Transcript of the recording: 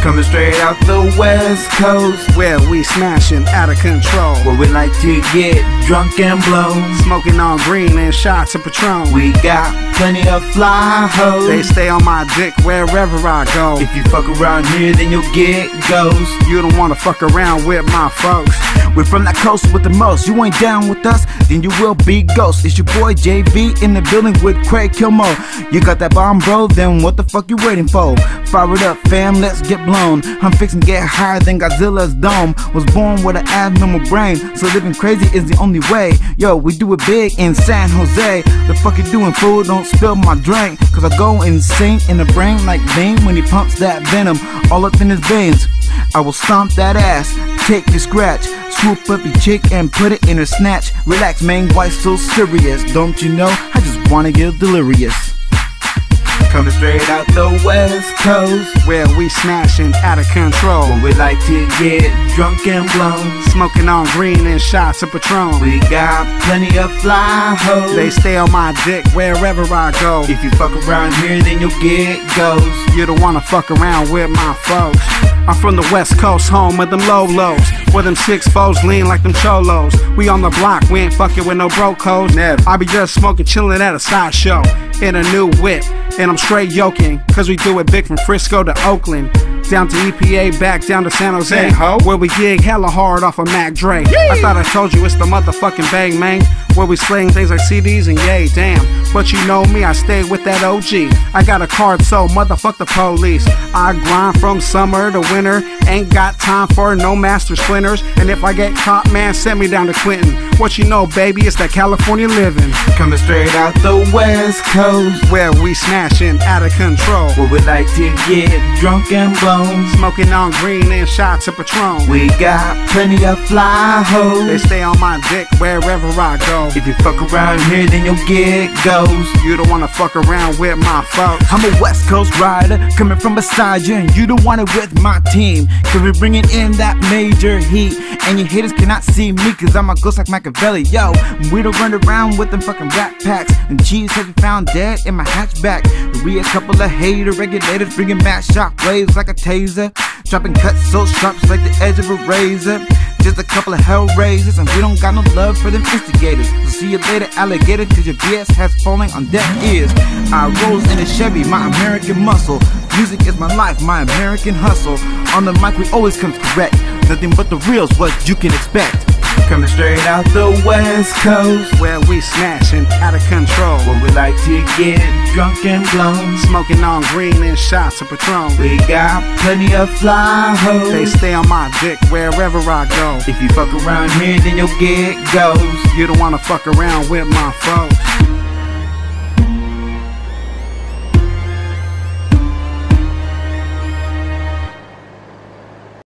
Coming straight out the West Coast, where we smashing out of control, where we like to get drunk and blow, smoking on green and shots of Patron. We got plenty of fly hoes, they stay on my dick wherever I go. If you fuck around here, then you'll get ghost. You don't wanna fuck around with my folks. We're from that coast with the most. You ain't down with us, then you will be ghost. It's your boy JV in the building with Craig Kilmo. You got that bomb, bro? Then what the fuck you waiting for? Fire it up, fam, let's get blown. I'm fixing to get higher than Godzilla's dome. Was born with an abnormal brain, so living crazy is the only way. Yo, we do it big in San Jose. The fuck you doing, fool? Don't spill my drink, cause I go insane in the brain like Bane when he pumps that venom all up in his veins. I will stomp that ass, take your scratch, swoop up your chick and put it in her snatch. Relax, man, why so serious? Don't you know, I just wanna get delirious. Coming straight out the West Coast, where we smashing out of control, where we like to get drunk and blown, smoking on green and shots of Patron. We got plenty of fly hoes, they stay on my dick wherever I go. If you fuck around here, then you'll get ghost. You don't wanna fuck around with my folks. I'm from the West Coast, home of them low-lows, where them 6-4s lean like them cholos. We on the block, we ain't fucking with no bro codes. Never. I be just smoking, chilling at a sideshow in a new whip, and I'm straight yoking, cause we do it big from Frisco to Oakland, down to EPA, back down to San Jose, where we gig hella hard off of Mac Dre. I thought I told you it's the motherfucking Bang Man, where we sling things like CDs and yay, damn. But you know me, I stay with that OG. I got a card, so motherfuck the police. I grind from summer to winter, ain't got time for no master splinters. And if I get caught, man, send me down to Clinton. What you know, baby, it's that California living. Coming straight out the West Coast, where we smashing out of control, where we like to get drunk and blown, smoking on green and shots of Patron. We got plenty of fly hoes, they stay on my dick wherever I go. If you fuck around here, then you'll get ghost. You don't wanna fuck around with my folks. I'm a West Coast rider, coming from beside you, and you don't want it with my team, cause we're bringing in that major heat. And your haters cannot see me, cause I'm a ghost like Machiavelli. Yo, we don't run around with them fucking rat packs, and cheese has been found dead in my hatchback. We a couple of hater regulators, bringing back shock waves like a taser, dropping cuts so sharp like the edge of a razor. Just a couple of hell raisers, and we don't got no love for them instigators. So see you later, alligator, cause your BS has fallen on deaf ears. I rose in a Chevy, my American muscle. Music is my life, my American hustle. On the mic we always come correct, nothing but the real's what you can expect. Coming straight out the West Coast, where we smashing out of control, where we like to get drunk and blown, smoking on green and shots of Patron. We got plenty of fly hoes, they stay on my dick wherever I go. If you fuck around here, then you'll get ghost. You don't wanna fuck around with my folks.